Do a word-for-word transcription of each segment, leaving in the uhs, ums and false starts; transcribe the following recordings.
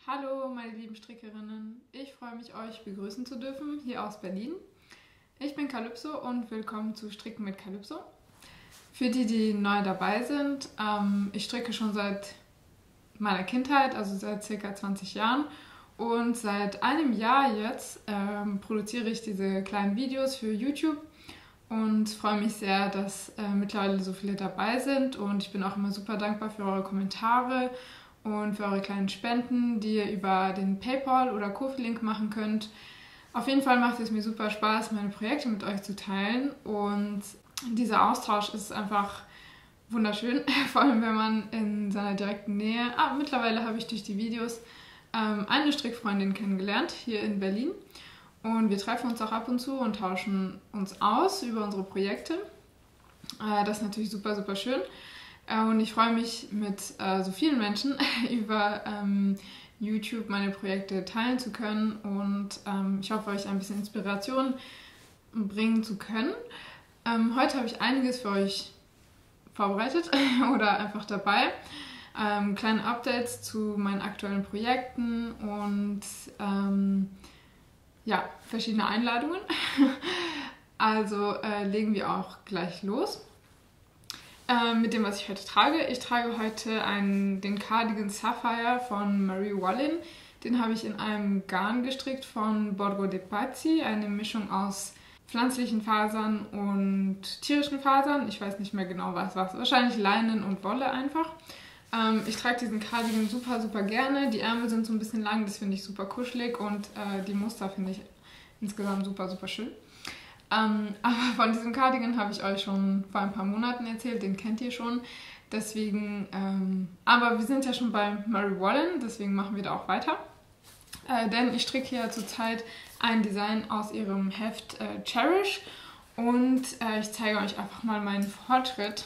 Hallo meine lieben Strickerinnen, ich freue mich, euch begrüßen zu dürfen hier aus Berlin. Ich bin Calypso und willkommen zu Stricken mit Calypso. Für die, die neu dabei sind, ähm, ich stricke schon seit meiner Kindheit, also seit circa zwanzig Jahren, und seit einem Jahr jetzt ähm, produziere ich diese kleinen Videos für YouTube und freue mich sehr, dass äh, mittlerweile so viele dabei sind, und ich bin auch immer super dankbar für eure Kommentare und für eure kleinen Spenden, die ihr über den PayPal oder Ko-fi-Link machen könnt. Auf jeden Fall macht es mir super Spaß, meine Projekte mit euch zu teilen, und dieser Austausch ist einfach wunderschön, vor allem wenn man in seiner direkten Nähe, ah, mittlerweile habe ich durch die Videos ähm, eine Strickfreundin kennengelernt hier in Berlin, und wir treffen uns auch ab und zu und tauschen uns aus über unsere Projekte. Äh, das ist natürlich super, super schön. Und ich freue mich, mit äh, so vielen Menschen über ähm, YouTube meine Projekte teilen zu können, und ähm, ich hoffe, euch ein bisschen Inspiration bringen zu können. Ähm, heute habe ich einiges für euch vorbereitet oder einfach dabei. Ähm, kleine Updates zu meinen aktuellen Projekten und ähm, ja, verschiedene Einladungen. Also äh, legen wir auch gleich los. Äh, mit dem, was ich heute trage. Ich trage heute einen, den Cardigan Sapphire von Marie Wallin. Den habe ich in einem Garn gestrickt von Borgo de Pazzi, eine Mischung aus pflanzlichen Fasern und tierischen Fasern. Ich weiß nicht mehr genau, was was. Wahrscheinlich Leinen und Wolle einfach. Ähm, ich trage diesen Cardigan super, super gerne. Die Ärmel sind so ein bisschen lang, das finde ich super kuschelig, und äh, die Muster finde ich insgesamt super, super schön. Ähm, aber von diesem Cardigan habe ich euch schon vor ein paar Monaten erzählt, den kennt ihr schon. Deswegen, ähm, aber wir sind ja schon bei Marie Wallin, deswegen machen wir da auch weiter. Äh, denn ich stricke ja zurzeit ein Design aus ihrem Heft äh, Cherish, und äh, ich zeige euch einfach mal meinen Fortschritt.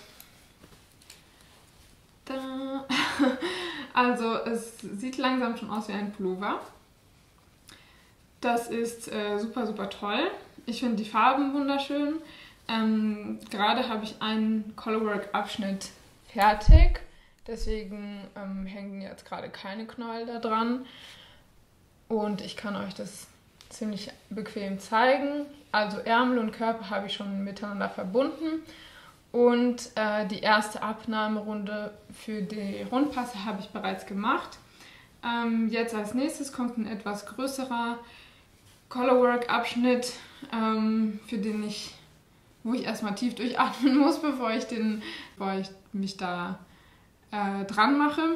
Da. Also es sieht langsam schon aus wie ein Pullover. Das ist äh, super, super toll. Ich finde die Farben wunderschön. Ähm, gerade habe ich einen Colorwork-Abschnitt fertig. Deswegen ähm, hängen jetzt gerade keine Knäuel da dran. Und ich kann euch das ziemlich bequem zeigen. Also Ärmel und Körper habe ich schon miteinander verbunden. Und äh, die erste Abnahmerunde für die Rundpasse habe ich bereits gemacht. Ähm, jetzt als nächstes kommt ein etwas größerer Colorwork-Abschnitt, ähm, für den ich, wo ich erstmal tief durchatmen muss, bevor ich, den, bevor ich mich da äh, dran mache.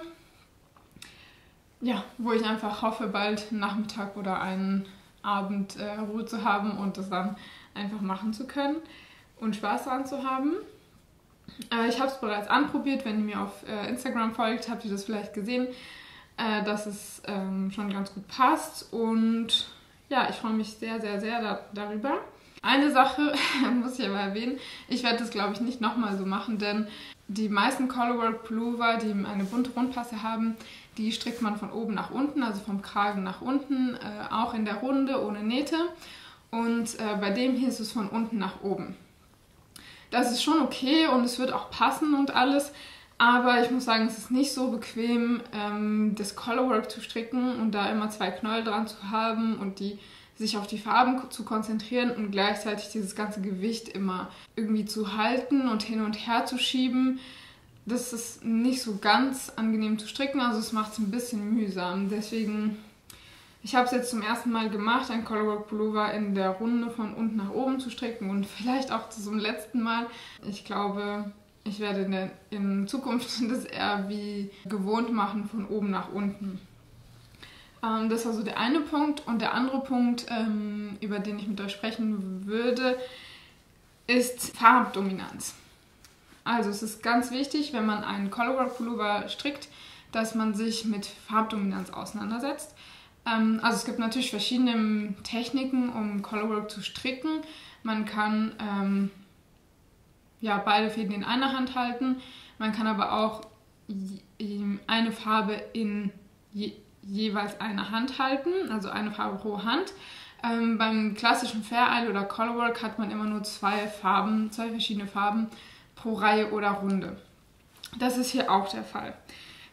Ja, wo ich einfach hoffe, bald Nachmittag oder einen Abend äh, Ruhe zu haben und das dann einfach machen zu können und Spaß daran zu haben. Äh, ich habe es bereits anprobiert. Wenn ihr mir auf äh, Instagram folgt, habt ihr das vielleicht gesehen, äh, dass es ähm, schon ganz gut passt, und ja, ich freue mich sehr, sehr, sehr da, darüber. Eine Sache muss ich aber erwähnen, ich werde das, glaube ich, nicht nochmal so machen, denn die meisten Colorwork Pullover, die eine bunte Rundpasse haben, die strickt man von oben nach unten, also vom Kragen nach unten, äh, auch in der Runde ohne Nähte, und äh, bei dem hier ist es von unten nach oben. Das ist schon okay und es wird auch passen und alles, aber ich muss sagen, es ist nicht so bequem, ähm, das Colorwork zu stricken und da immer zwei Knäuel dran zu haben und die sich auf die Farben zu konzentrieren und gleichzeitig dieses ganze Gewicht immer irgendwie zu halten und hin und her zu schieben. Das ist nicht so ganz angenehm zu stricken, also es macht es ein bisschen mühsam. Deswegen, ich habe es jetzt zum ersten Mal gemacht, ein Colorwork Pullover in der Runde von unten nach oben zu stricken, und vielleicht auch zum letzten Mal. Ich glaube, ich werde in Zukunft das eher wie gewohnt machen, von oben nach unten. Ähm, das war so der eine Punkt. Und der andere Punkt, ähm, über den ich mit euch sprechen würde, ist Farbdominanz. Also es ist ganz wichtig, wenn man einen Colorwork Pullover strickt, dass man sich mit Farbdominanz auseinandersetzt. Ähm, also es gibt natürlich verschiedene Techniken, um Colorwork zu stricken. Man kann ähm, ja, beide Fäden in einer Hand halten. Man kann aber auch eine Farbe in je, jeweils einer Hand halten, also eine Farbe pro Hand. Ähm, beim klassischen Fair Isle oder Colorwork hat man immer nur zwei Farben, zwei verschiedene Farben pro Reihe oder Runde. Das ist hier auch der Fall.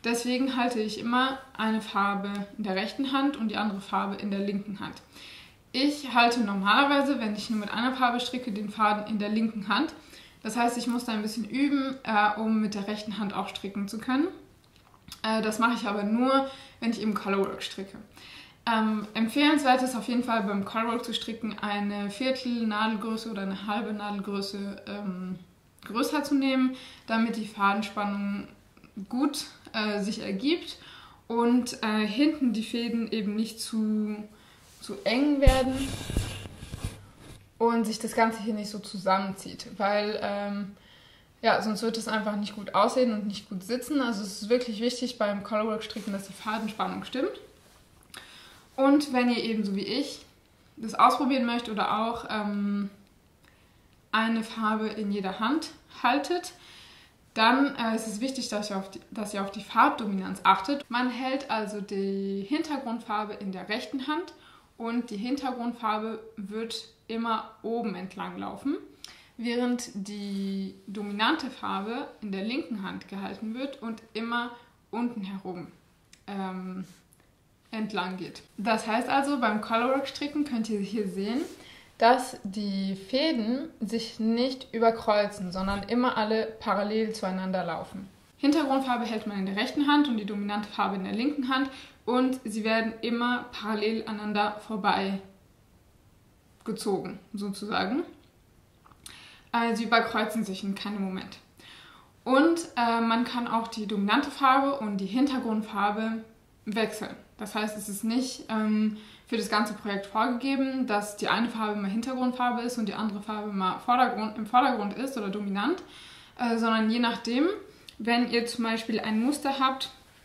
Deswegen halte ich immer eine Farbe in der rechten Hand und die andere Farbe in der linken Hand. Ich halte normalerweise, wenn ich nur mit einer Farbe stricke, den Faden in der linken Hand. Das heißt, ich muss da ein bisschen üben, äh, um mit der rechten Hand auch stricken zu können. Äh, das mache ich aber nur, wenn ich eben Colorwork stricke. Ähm, empfehlenswert ist auf jeden Fall beim Colorwork zu stricken, eine Viertel Nadelgröße oder eine halbe Nadelgröße ähm, größer zu nehmen, damit die Fadenspannung gut äh, sich ergibt und äh, hinten die Fäden eben nicht zu, zu eng werden und sich das Ganze hier nicht so zusammenzieht, weil ähm, ja, sonst wird es einfach nicht gut aussehen und nicht gut sitzen. Also es ist wirklich wichtig beim Colorwork stricken, dass die Fadenspannung stimmt. Und wenn ihr eben so wie ich das ausprobieren möchtet oder auch ähm, eine Farbe in jeder Hand haltet, dann äh, ist es wichtig, dass ihr, auf die, dass ihr auf die Farbdominanz achtet. Man hält also die Hintergrundfarbe in der rechten Hand und die Hintergrundfarbe wird immer oben entlang laufen, während die dominante Farbe in der linken Hand gehalten wird und immer unten herum ähm, entlang geht. Das heißt also, beim Colorwork stricken könnt ihr hier sehen, dass die Fäden sich nicht überkreuzen, sondern immer alle parallel zueinander laufen. Hintergrundfarbe hält man in der rechten Hand und die dominante Farbe in der linken Hand und sie werden immer parallel aneinander vorbei gezogen, sozusagen. Also sie überkreuzen sich in keinem Moment. Und äh, man kann auch die dominante Farbe und die Hintergrundfarbe wechseln. Das heißt, es ist nicht ähm, für das ganze Projekt vorgegeben, dass die eine Farbe mal Hintergrundfarbe ist und die andere Farbe mal Vordergrund, im Vordergrund ist oder dominant, äh, sondern je nachdem, wenn ihr zum Beispiel ein Muster habt,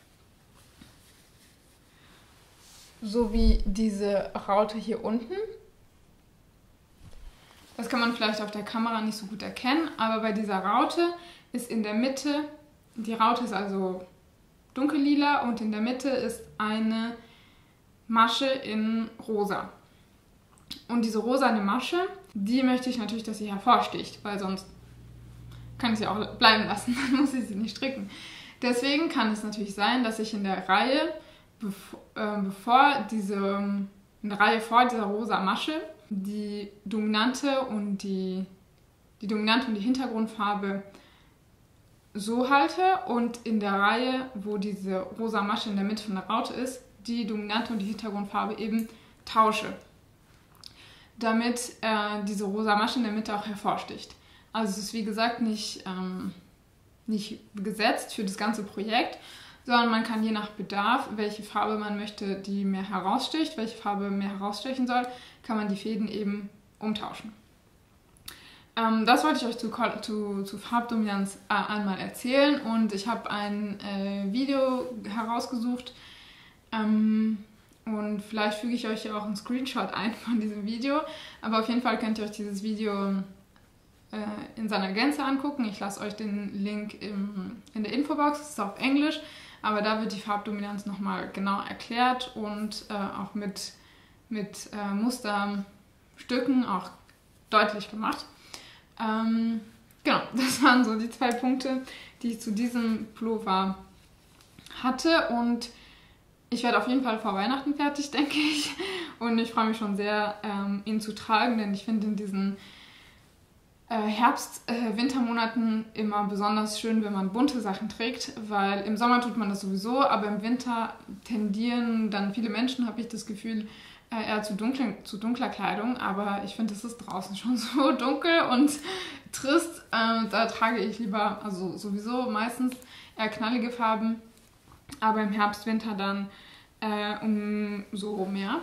so wie diese Raute hier unten. Das kann man vielleicht auf der Kamera nicht so gut erkennen, aber bei dieser Raute ist in der Mitte, die Raute ist also dunkellila und in der Mitte ist eine Masche in rosa. Und diese rosane Masche, die möchte ich natürlich, dass sie hervorsticht, weil sonst kann ich sie auch bleiben lassen, dann muss ich sie nicht stricken. Deswegen kann es natürlich sein, dass ich in der Reihe, bevor, äh, bevor diese, in der Reihe vor dieser rosa Masche, die dominante und die, die dominante und die Hintergrundfarbe so halte und in der Reihe, wo diese rosa Masche in der Mitte von der Raute ist, die dominante und die Hintergrundfarbe eben tausche, damit äh, diese rosa Masche in der Mitte auch hervorsticht. Also es ist wie gesagt nicht, ähm, nicht gesetzt für das ganze Projekt, sondern man kann je nach Bedarf, welche Farbe man möchte, die mehr heraussticht, welche Farbe mehr herausstechen soll, kann man die Fäden eben umtauschen. Ähm, das wollte ich euch zu, zu, zu Farbdominanz äh, einmal erzählen und ich habe ein äh, Video herausgesucht ähm, und vielleicht füge ich euch ja auch einen Screenshot ein von diesem Video, aber auf jeden Fall könnt ihr euch dieses Video äh, in seiner Gänze angucken. Ich lasse euch den Link im, in der Infobox, es ist auf Englisch, aber da wird die Farbdominanz nochmal genau erklärt und äh, auch mit, mit äh, Musterstücken auch deutlich gemacht. Ähm, genau, das waren so die zwei Punkte, die ich zu diesem Pullover hatte und ich werde auf jeden Fall vor Weihnachten fertig, denke ich, und ich freue mich schon sehr, ähm, ihn zu tragen, denn ich finde in diesen äh, Herbst-Wintermonaten äh, immer besonders schön, wenn man bunte Sachen trägt, weil im Sommer tut man das sowieso, aber im Winter tendieren dann viele Menschen, habe ich das Gefühl, eher zu, dunklen, zu dunkler Kleidung, aber ich finde, es ist draußen schon so dunkel und trist. Äh, da trage ich lieber, also sowieso meistens eher knallige Farben, aber im Herbst, Winter dann äh, umso mehr.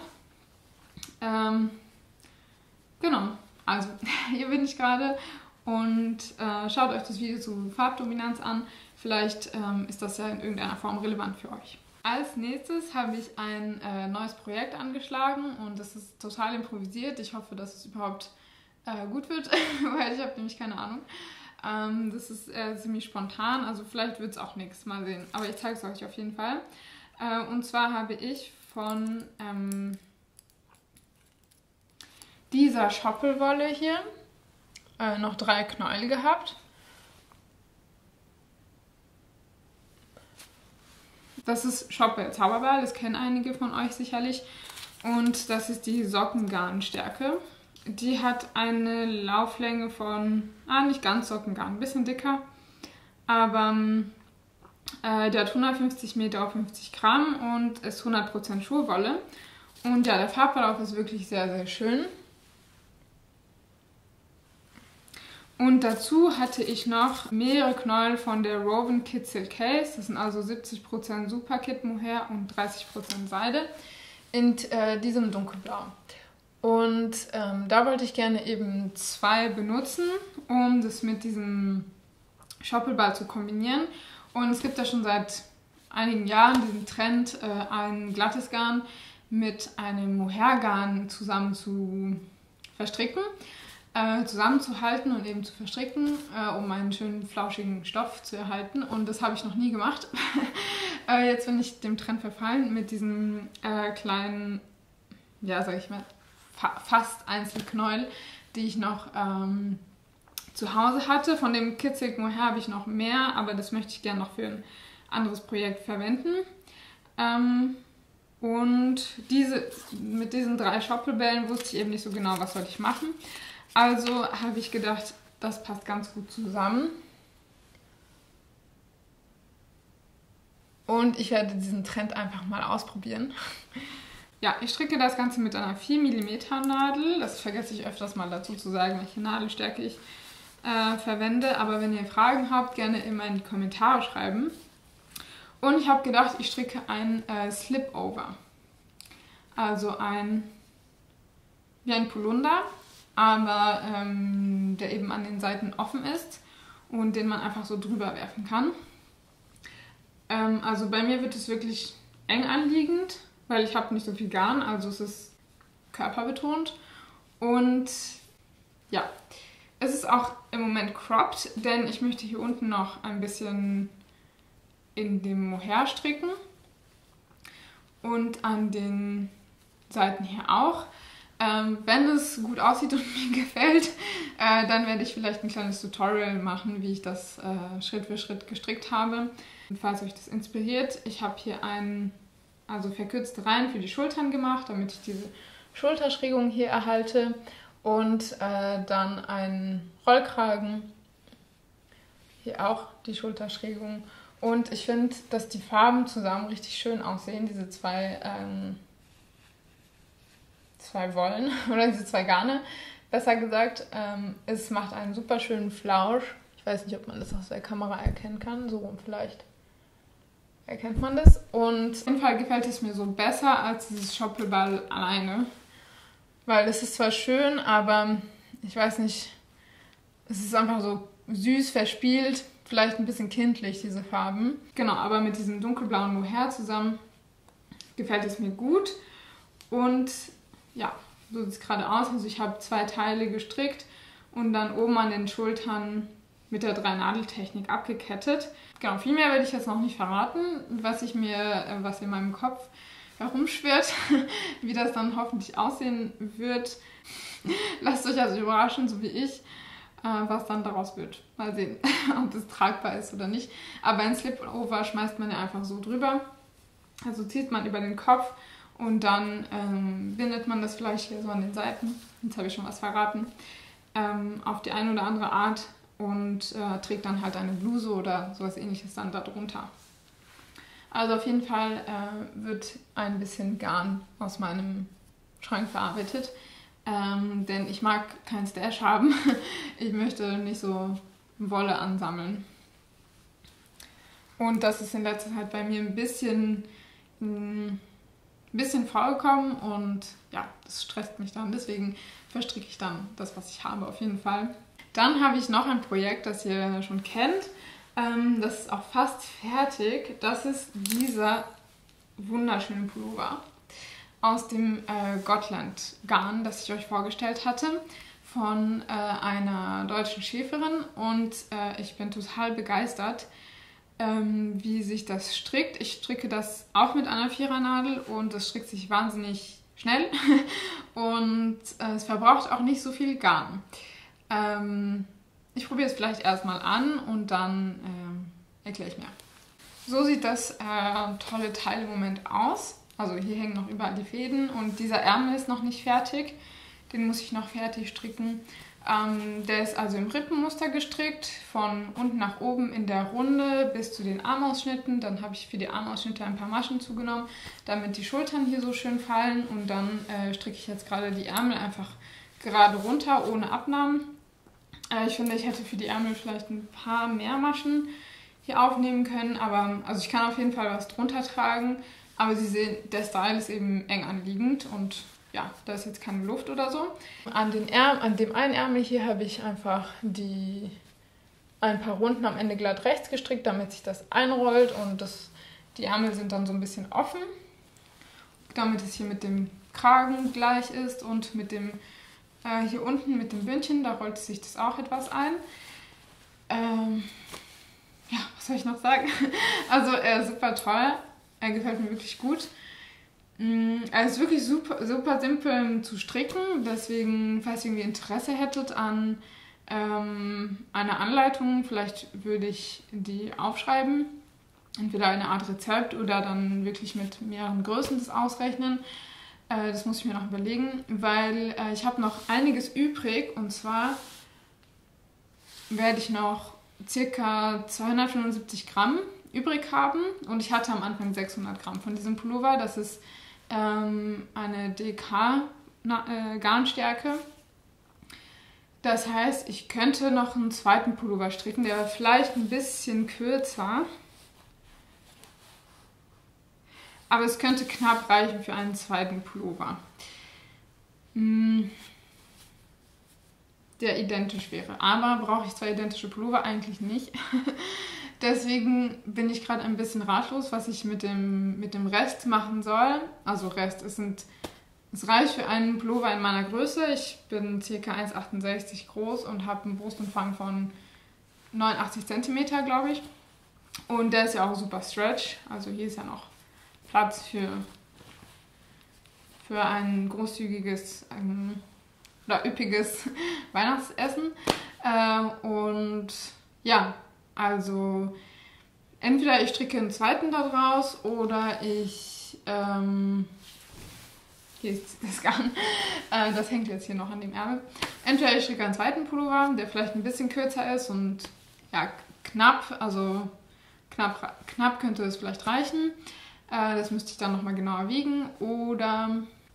Ähm, genau, also hier bin ich gerade und äh, schaut euch das Video zu Farbdominanz an. Vielleicht ähm, ist das ja in irgendeiner Form relevant für euch. Als nächstes habe ich ein äh, neues Projekt angeschlagen und das ist total improvisiert. Ich hoffe, dass es überhaupt äh, gut wird, weil ich habe nämlich keine Ahnung. Ähm, das ist äh, ziemlich spontan, also vielleicht wird es auch nichts, mal sehen. Aber ich zeige es euch auf jeden Fall. Äh, und zwar habe ich von ähm, dieser Schoppelwolle hier äh, noch drei Knäuel gehabt. Das ist Shopwell Zauberball, das kennen einige von euch sicherlich. Und das ist die Sockengarnstärke. Die hat eine Lauflänge von, ah nicht ganz Sockengarn, ein bisschen dicker. Aber äh, der hat hundertfünfzig Meter auf fünfzig Gramm und ist hundert Prozent Schurwolle. Und ja, der Farbverlauf ist wirklich sehr, sehr schön. Und dazu hatte ich noch mehrere Knäuel von der Rowan Kitzel Case. Das sind also siebzig Prozent Superkit Mohair und dreißig Prozent Seide in äh, diesem dunkelblau. Und ähm, da wollte ich gerne eben zwei benutzen, um das mit diesem Schoppelball zu kombinieren. Und es gibt ja schon seit einigen Jahren diesen Trend, äh, ein glattes Garn mit einem Mohairgarn zusammen zu verstricken. Äh, zusammenzuhalten und eben zu verstricken, äh, um einen schönen flauschigen Stoff zu erhalten. Und das habe ich noch nie gemacht. äh, jetzt bin ich dem Trend verfallen mit diesem äh, kleinen, ja sag ich mal, fa fast Einzelknäuel, die ich noch ähm, zu Hause hatte. Von dem Kitzel Mohair habe ich noch mehr, aber das möchte ich gerne noch für ein anderes Projekt verwenden. Ähm, und diese, mit diesen drei Schoppelbällen wusste ich eben nicht so genau, was soll ich machen. Also habe ich gedacht, das passt ganz gut zusammen. Und ich werde diesen Trend einfach mal ausprobieren. Ja, ich stricke das Ganze mit einer vier Millimeter Nadel. Das vergesse ich öfters mal dazu zu sagen, welche Nadelstärke ich äh, verwende. Aber wenn ihr Fragen habt, gerne immer in die Kommentare schreiben. Und ich habe gedacht, ich stricke ein äh, Slip-Over. Also ein, wie ein Polunder, aber ähm, der eben an den Seiten offen ist und den man einfach so drüber werfen kann. Ähm, also bei mir wird es wirklich eng anliegend, weil ich habe nicht so viel Garn, also es ist körperbetont. Und ja, es ist auch im Moment cropped, denn ich möchte hier unten noch ein bisschen in dem Mohair stricken und an den Seiten hier auch. Ähm, wenn es gut aussieht und mir gefällt, äh, dann werde ich vielleicht ein kleines Tutorial machen, wie ich das äh, Schritt für Schritt gestrickt habe. Und falls euch das inspiriert, ich habe hier einen, also verkürzte Reihen für die Schultern gemacht, damit ich diese Schulterschrägung hier erhalte. Und äh, dann einen Rollkragen, hier auch die Schulterschrägung. Und ich finde, dass die Farben zusammen richtig schön aussehen, diese zwei... Ähm, zwei Wollen oder diese zwei Garne, besser gesagt. Ähm, es macht einen super schönen Flausch. Ich weiß nicht, ob man das aus der Kamera erkennen kann. So rum vielleicht erkennt man das. Und auf jeden Fall gefällt es mir so besser als dieses Schoppelball alleine. Weil es ist zwar schön, aber ich weiß nicht, es ist einfach so süß, verspielt, vielleicht ein bisschen kindlich, diese Farben. Genau, aber mit diesem dunkelblauen Mohair zusammen gefällt es mir gut. Und ja, so sieht es gerade aus. Also ich habe zwei Teile gestrickt und dann oben an den Schultern mit der Drei-Nadel-Technik abgekettet. Genau, viel mehr werde ich jetzt noch nicht verraten, was ich mir, was in meinem Kopf herumschwirrt, wie das dann hoffentlich aussehen wird. Lasst euch also überraschen, so wie ich, was dann daraus wird. Mal sehen, ob das tragbar ist oder nicht. Aber ein Slip-Over schmeißt man ja einfach so drüber. Also zieht man über den Kopf. Und dann ähm, bindet man das vielleicht hier so an den Seiten, jetzt habe ich schon was verraten, ähm, auf die eine oder andere Art und äh, trägt dann halt eine Bluse oder sowas ähnliches dann darunter. Also auf jeden Fall äh, wird ein bisschen Garn aus meinem Schrank verarbeitet, ähm, denn ich mag kein Stash haben, ich möchte nicht so Wolle ansammeln. Und das ist in letzter Zeit bei mir ein bisschen... Mh, ein bisschen vorgekommen und ja, das stresst mich dann. Deswegen verstricke ich dann das, was ich habe, auf jeden Fall. Dann habe ich noch ein Projekt, das ihr schon kennt. Ähm, das ist auch fast fertig. Das ist dieser wunderschöne Pullover aus dem äh, Gotland Garn, das ich euch vorgestellt hatte, von äh, einer deutschen Schäferin. Und äh, ich bin total begeistert, Ähm, wie sich das strickt. Ich stricke das auch mit einer Vierernadel und das strickt sich wahnsinnig schnell und äh, es verbraucht auch nicht so viel Garn. Ähm, ich probiere es vielleicht erstmal an und dann äh, erkläre ich mir. So sieht das äh, tolle Teil im Moment aus. Also hier hängen noch überall die Fäden und dieser Ärmel ist noch nicht fertig. Den muss ich noch fertig stricken. Ähm, der ist also im Rippenmuster gestrickt, von unten nach oben in der Runde bis zu den Armausschnitten. Dann habe ich für die Armausschnitte ein paar Maschen zugenommen, damit die Schultern hier so schön fallen. Und dann äh, stricke ich jetzt gerade die Ärmel einfach gerade runter, ohne Abnahmen. Äh, ich finde, ich hätte für die Ärmel vielleicht ein paar mehr Maschen hier aufnehmen können, aber also ich kann auf jeden Fall was drunter tragen, aber Sie sehen, der Style ist eben eng anliegend und ja, da ist jetzt keine Luft oder so. An, den Ärm, an dem einen Ärmel hier habe ich einfach die, ein paar Runden am Ende glatt rechts gestrickt, damit sich das einrollt und das, die Ärmel sind dann so ein bisschen offen, damit es hier mit dem Kragen gleich ist und mit dem äh, hier unten mit dem Bündchen, da rollt sich das auch etwas ein. Ähm, Ja, was soll ich noch sagen? Also er ist super toll, er gefällt mir wirklich gut. Er ist wirklich super, super simpel zu stricken, deswegen, falls ihr irgendwie Interesse hättet an ähm, einer Anleitung, vielleicht würde ich die aufschreiben. Entweder eine Art Rezept oder dann wirklich mit mehreren Größen das ausrechnen. Äh, das muss ich mir noch überlegen, weil äh, ich habe noch einiges übrig und zwar werde ich noch circa zweihundertfünfundsiebzig Gramm übrig haben und ich hatte am Anfang sechshundert Gramm von diesem Pullover. Das ist ähm, eine D K äh, Garnstärke. Das heißt, ich könnte noch einen zweiten Pullover stricken, der wäre vielleicht ein bisschen kürzer. Aber es könnte knapp reichen für einen zweiten Pullover. Hm. Der identisch wäre. Aber brauche ich zwei identische Pullover? Eigentlich nicht. Deswegen bin ich gerade ein bisschen ratlos, was ich mit dem, mit dem Rest machen soll. Also Rest, es, sind, es reicht für einen Pullover in meiner Größe. Ich bin ca. eins Komma achtundsechzig groß und habe einen Brustumfang von neunundachtzig Zentimeter, glaube ich. Und der ist ja auch super stretch. Also hier ist ja noch Platz für, für ein großzügiges ähm, oder üppiges Weihnachtsessen. Äh, und ja, also entweder ich stricke einen zweiten daraus oder ich, ähm, hier ist das Garn, äh, das hängt jetzt hier noch an dem Ärmel. Entweder ich stricke einen zweiten Pullover, der vielleicht ein bisschen kürzer ist und ja, knapp, also knapp, knapp könnte es vielleicht reichen. Äh, das müsste ich dann nochmal genauer wiegen. Oder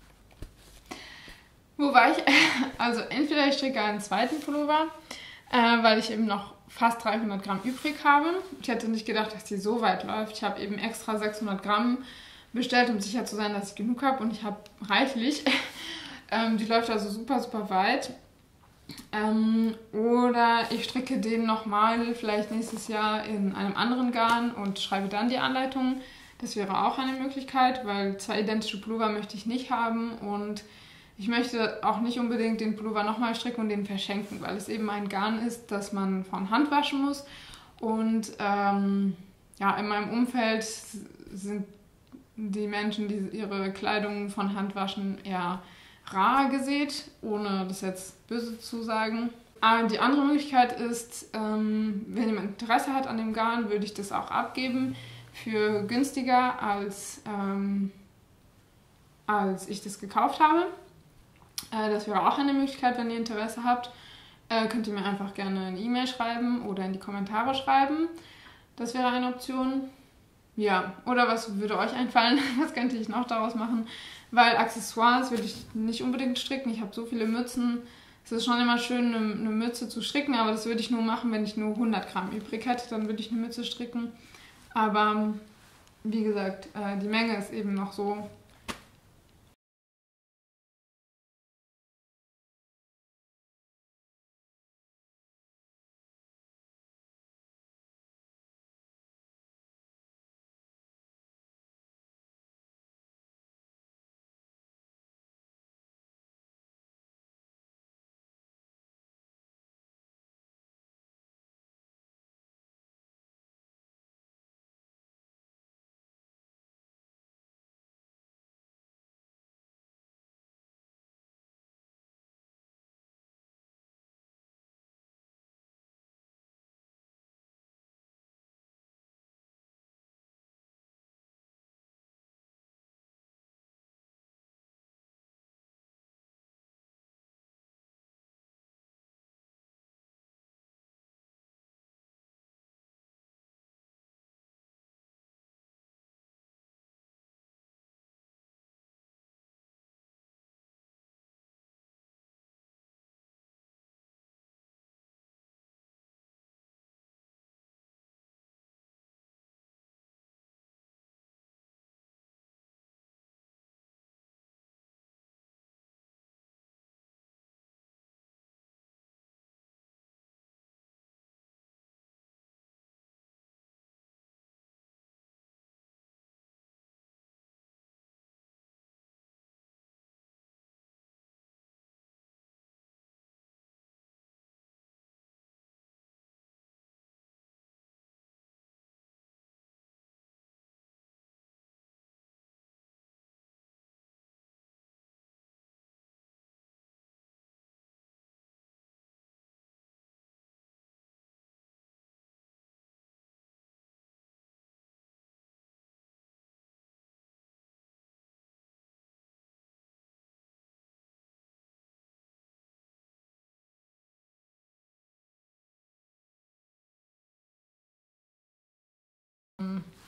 wo war ich? Also entweder ich stricke einen zweiten Pullover, äh, weil ich eben noch fast dreihundert Gramm übrig habe. Ich hätte nicht gedacht, dass die so weit läuft. Ich habe eben extra sechshundert Gramm bestellt, um sicher zu sein, dass ich genug habe. Und ich habe reichlich. ähm, die läuft also super, super weit. Ähm, oder ich stricke den nochmal vielleicht nächstes Jahr in einem anderen Garn und schreibe dann die Anleitung. Das wäre auch eine Möglichkeit, weil zwei identische Pullover möchte ich nicht haben und ich möchte auch nicht unbedingt den Pullover nochmal stricken und den verschenken, weil es eben ein Garn ist, das man von Hand waschen muss. Und ähm, ja, in meinem Umfeld sind die Menschen, die ihre Kleidung von Hand waschen, eher rar gesät, ohne das jetzt böse zu sagen. Aber die andere Möglichkeit ist, ähm, wenn jemand Interesse hat an dem Garn, würde ich das auch abgeben für günstiger, als, ähm, als ich das gekauft habe. Äh, das wäre auch eine Möglichkeit, wenn ihr Interesse habt. Äh, könnt ihr mir einfach gerne eine E-Mail schreiben oder in die Kommentare schreiben. Das wäre eine Option. Ja, oder was würde euch einfallen? Was könnte ich noch daraus machen? Weil Accessoires würde ich nicht unbedingt stricken. Ich habe so viele Mützen. Es ist schon immer schön, eine, eine Mütze zu stricken, aber das würde ich nur machen, wenn ich nur hundert Gramm übrig hätte. Dann würde ich eine Mütze stricken. Aber wie gesagt, äh, die Menge ist eben noch so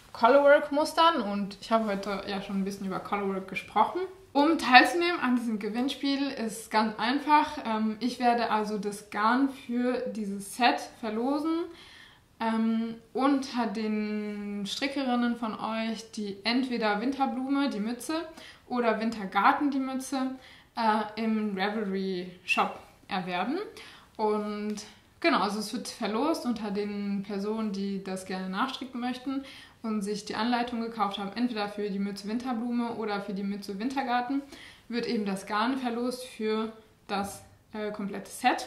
Colorwork-Mustern und ich habe heute ja schon ein bisschen über Colorwork gesprochen. Um teilzunehmen an diesem Gewinnspiel ist ganz einfach. Ich werde also das Garn für dieses Set verlosen ähm, unter den Strickerinnen von euch, die entweder Winterblume, die Mütze, oder Wintergarten, die Mütze, äh, im Ravelry Shop erwerben. Und genau, also es wird verlost unter den Personen, die das gerne nachstricken möchten und sich die Anleitung gekauft haben, entweder für die Mütze Winterblume oder für die Mütze Wintergarten, wird eben das Garn verlost für das äh, komplette Set.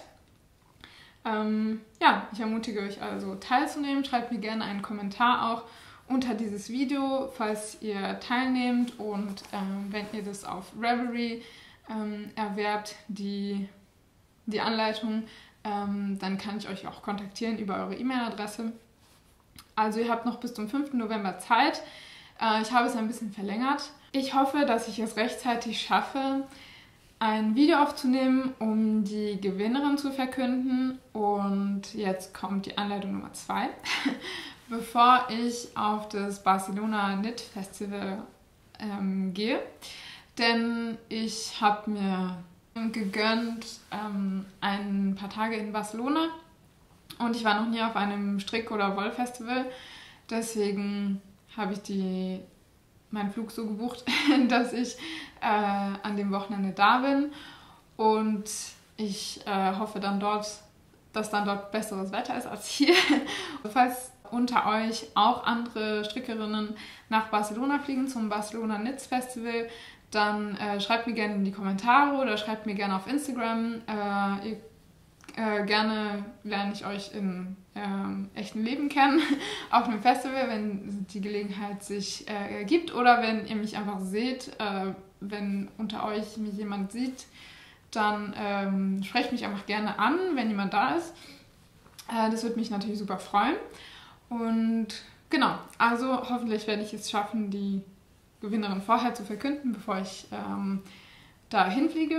Ähm, ja, ich ermutige euch also teilzunehmen. Schreibt mir gerne einen Kommentar auch unter dieses Video, falls ihr teilnehmt, und ähm, wenn ihr das auf Ravelry ähm, erwerbt, die, die Anleitung, ähm, dann kann ich euch auch kontaktieren über eure E-Mail-Adresse. Also ihr habt noch bis zum fünften November Zeit. Äh, ich habe es ein bisschen verlängert. Ich hoffe, dass ich es rechtzeitig schaffe, ein Video aufzunehmen, um die Gewinnerin zu verkünden. Und jetzt kommt die Anleitung Nummer zwei. Bevor ich auf das Barcelona Knit Festival ähm, gehe. Denn ich habe mir gegönnt ähm, ein paar Tage in Barcelona. Und ich war noch nie auf einem Strick- oder Wollfestival. Deswegen habe ich die, meinen Flug so gebucht, dass ich äh, an dem Wochenende da bin. Und ich äh, hoffe dann dort, dass dann dort besseres Wetter ist als hier. Falls unter euch auch andere Strickerinnen nach Barcelona fliegen zum Barcelona Knits Festival, dann äh, schreibt mir gerne in die Kommentare oder schreibt mir gerne auf Instagram. Äh, ihr Äh, gerne lerne ich euch im ähm, echten Leben kennen, auf einem Festival, wenn die Gelegenheit sich äh, ergibt, oder wenn ihr mich einfach seht, äh, wenn unter euch mich jemand sieht, dann ähm, sprecht mich einfach gerne an, wenn jemand da ist. Äh, das würde mich natürlich super freuen. Und genau, also hoffentlich werde ich es schaffen, die Gewinnerin vorher zu verkünden, bevor ich ähm, da hinfliege.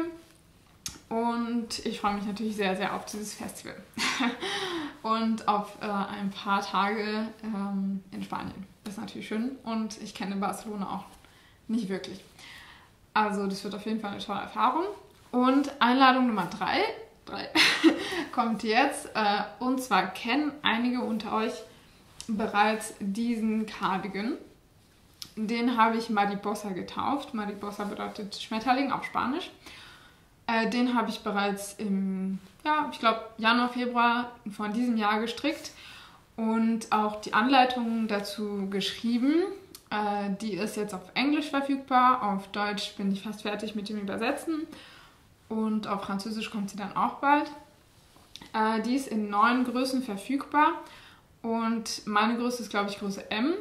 Und ich freue mich natürlich sehr, sehr auf dieses Festival und auf äh, ein paar Tage ähm, in Spanien. Das ist natürlich schön und ich kenne Barcelona auch nicht wirklich. Also das wird auf jeden Fall eine tolle Erfahrung. Und Einladung Nummer drei, drei kommt jetzt. Äh, und zwar kennen einige unter euch bereits diesen Cardigan. Den habe ich Mariposa getauft. Mariposa bedeutet Schmetterling auf Spanisch. Äh, den habe ich bereits im, ja, ich glaube Januar, Februar von diesem Jahr gestrickt und auch die Anleitung dazu geschrieben. Äh, die ist jetzt auf Englisch verfügbar, auf Deutsch bin ich fast fertig mit dem Übersetzen und auf Französisch kommt sie dann auch bald. Äh, die ist in neun Größen verfügbar und meine Größe ist, glaube ich, Größe M.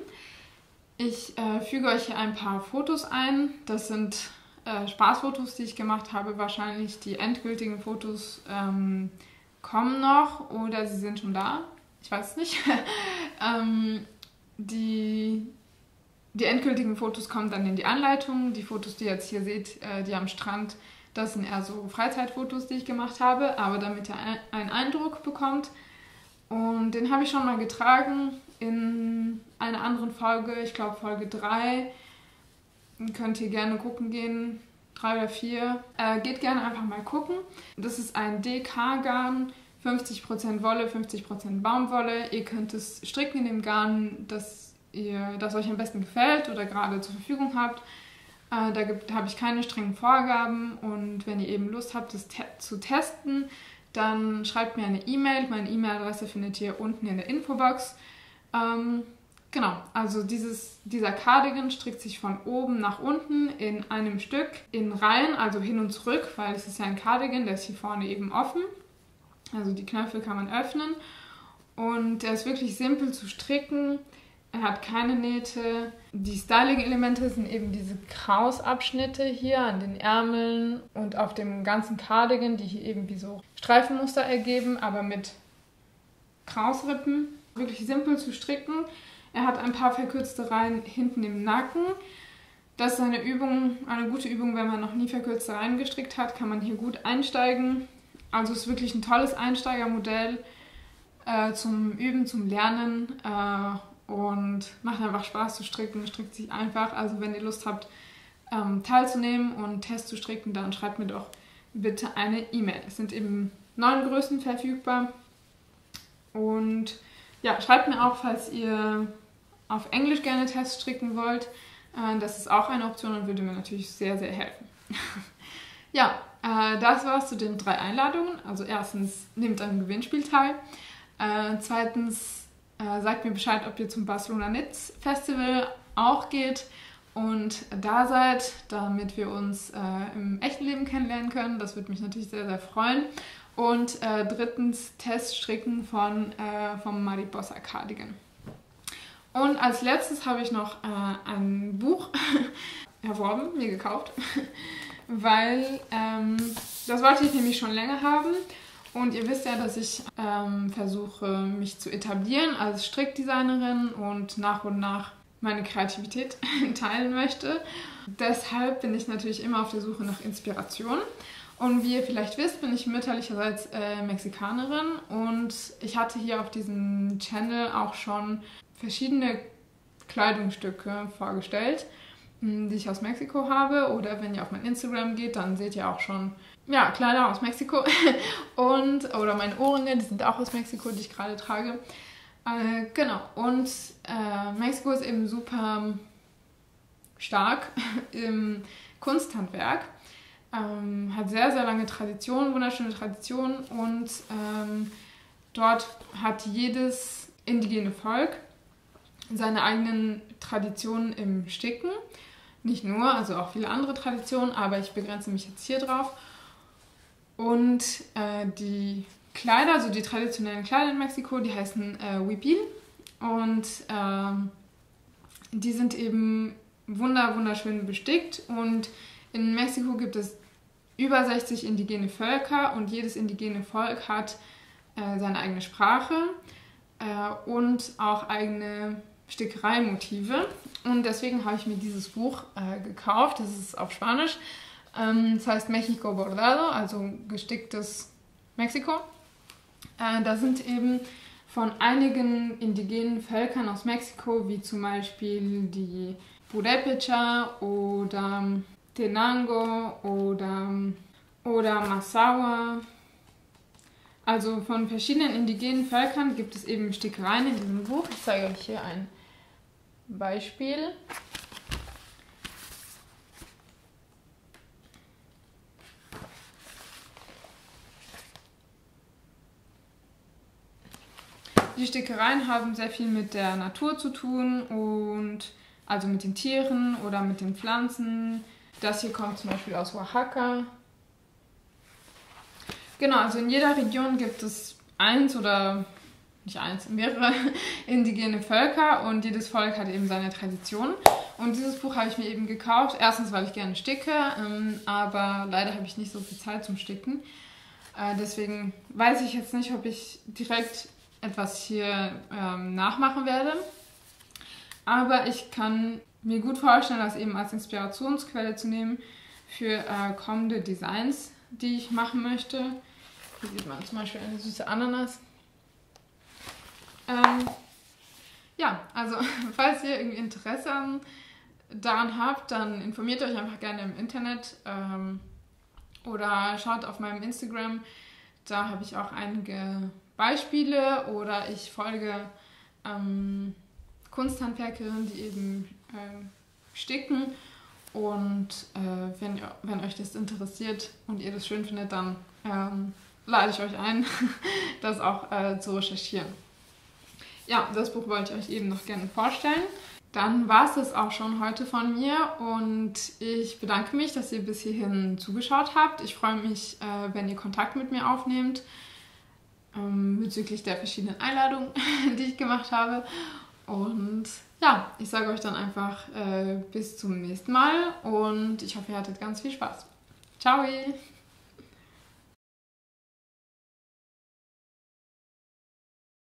Ich äh, füge euch hier ein paar Fotos ein. Das sind Äh, Spaßfotos, die ich gemacht habe. Wahrscheinlich die endgültigen Fotos ähm, kommen noch oder sie sind schon da. Ich weiß es nicht. ähm, die, die endgültigen Fotos kommen dann in die Anleitung. Die Fotos, die ihr jetzt hier seht, äh, die am Strand, das sind eher so Freizeitfotos, die ich gemacht habe, aber damit ihr ein, einen Eindruck bekommt. Und den habe ich schon mal getragen in einer anderen Folge, ich glaube Folge drei. Könnt ihr gerne gucken gehen, drei oder vier. Äh, geht gerne einfach mal gucken. Das ist ein D K-Garn, fünfzig Prozent Wolle, fünfzig Prozent Baumwolle. Ihr könnt es stricken in dem Garn, das, ihr, das euch am besten gefällt oder gerade zur Verfügung habt. Äh, da habe ich keine strengen Vorgaben und wenn ihr eben Lust habt, das te zu testen, dann schreibt mir eine E-Mail. Meine E-Mail-Adresse findet ihr unten in der Infobox. Ähm, Genau, also dieses, dieser Cardigan strickt sich von oben nach unten in einem Stück in Reihen, also hin und zurück, weil es ist ja ein Cardigan, der ist hier vorne eben offen. Also die Knöpfe kann man öffnen und der ist wirklich simpel zu stricken. Er hat keine Nähte. Die Styling-Elemente sind eben diese Krausabschnitte hier an den Ärmeln und auf dem ganzen Cardigan, die hier eben wie so Streifenmuster ergeben, aber mit Krausrippen. Wirklich simpel zu stricken. Er hat ein paar verkürzte Reihen hinten im Nacken. Das ist eine Übung, eine gute Übung, wenn man noch nie verkürzte Reihen gestrickt hat, kann man hier gut einsteigen. Also es ist wirklich ein tolles Einsteigermodell äh, zum Üben, zum Lernen. Äh, und macht einfach Spaß zu stricken, strickt sich einfach. Also wenn ihr Lust habt, ähm, teilzunehmen und Test zu stricken, dann schreibt mir doch bitte eine E-Mail. Es sind eben neun Größen verfügbar und ja, schreibt mir auch, falls ihr auf Englisch gerne Test stricken wollt. Äh, das ist auch eine Option und würde mir natürlich sehr, sehr helfen. Ja, äh, das war's zu den drei Einladungen. Also erstens, nehmt am Gewinnspiel teil. Äh, zweitens, äh, sagt mir Bescheid, ob ihr zum Barcelona Knits Festival auch geht und da seid, damit wir uns äh, im echten Leben kennenlernen können. Das würde mich natürlich sehr, sehr freuen. Und äh, drittens, Teststricken von, äh, vom Mariposa Cardigan. Und als letztes habe ich noch äh, ein Buch erworben, mir gekauft, weil ähm, das wollte ich nämlich schon länger haben. Und ihr wisst ja, dass ich ähm, versuche, mich zu etablieren als Strickdesignerin und nach und nach meine Kreativität teilen möchte. Deshalb bin ich natürlich immer auf der Suche nach Inspiration. Und wie ihr vielleicht wisst, bin ich mütterlicherseits äh, Mexikanerin und ich hatte hier auf diesem Channel auch schon verschiedene Kleidungsstücke vorgestellt, die ich aus Mexiko habe. Oder wenn ihr auf mein Instagram geht, dann seht ihr auch schon ja, Kleider aus Mexiko und oder meine Ohrringe, die sind auch aus Mexiko, die ich gerade trage. Äh, genau, und äh, Mexiko ist eben super stark im Kunsthandwerk. Ähm, hat sehr, sehr lange Tradition, wunderschöne Tradition und ähm, dort hat jedes indigene Volk seine eigenen Traditionen im Sticken. Nicht nur, also auch viele andere Traditionen, aber ich begrenze mich jetzt hier drauf. Und äh, die Kleider, also die traditionellen Kleider in Mexiko, die heißen äh, Huipil und äh, die sind eben wunder, wunderschön bestickt und in Mexiko gibt es über sechzig indigene Völker und jedes indigene Volk hat äh, seine eigene Sprache äh, und auch eigene Stickereimotive. Und deswegen habe ich mir dieses Buch äh, gekauft. Das ist auf Spanisch. Ähm, das heißt México Bordado, also gesticktes Mexiko. Äh, da sind eben von einigen indigenen Völkern aus Mexiko, wie zum Beispiel die Purépecha oder Tenango oder, oder Massawa. Also von verschiedenen indigenen Völkern gibt es eben Stickereien in diesem Buch. Ich zeige euch hier ein Beispiel. Die Stickereien haben sehr viel mit der Natur zu tun und also mit den Tieren oder mit den Pflanzen. Das hier kommt zum Beispiel aus Oaxaca. Genau, also in jeder Region gibt es eins oder nicht eins, mehrere indigene Völker und jedes Volk hat eben seine Tradition. Und dieses Buch habe ich mir eben gekauft. Erstens, weil ich gerne sticke, ähm, aber leider habe ich nicht so viel Zeit zum Sticken. Äh, deswegen weiß ich jetzt nicht, ob ich direkt etwas hier ähm, nachmachen werde. Aber ich kann mir gut vorstellen, das eben als Inspirationsquelle zu nehmen für äh, kommende Designs, die ich machen möchte. Hier sieht man zum Beispiel eine süße Ananas. Ähm, ja, also falls ihr irgendwie Interesse daran habt, dann informiert euch einfach gerne im Internet ähm, oder schaut auf meinem Instagram. Da habe ich auch einige Beispiele oder ich folge ähm, Kunsthandwerkerinnen, die eben äh, sticken. Und äh, wenn, ihr, wenn euch das interessiert und ihr das schön findet, dann ähm, lade ich euch ein, das auch äh, zu recherchieren. Ja, das Buch wollte ich euch eben noch gerne vorstellen. Dann war es das auch schon heute von mir und ich bedanke mich, dass ihr bis hierhin zugeschaut habt. Ich freue mich, äh, wenn ihr Kontakt mit mir aufnehmt ähm, bezüglich der verschiedenen Einladungen, die ich gemacht habe. Und ja, ich sage euch dann einfach äh, bis zum nächsten Mal und ich hoffe, ihr hattet ganz viel Spaß. Ciao!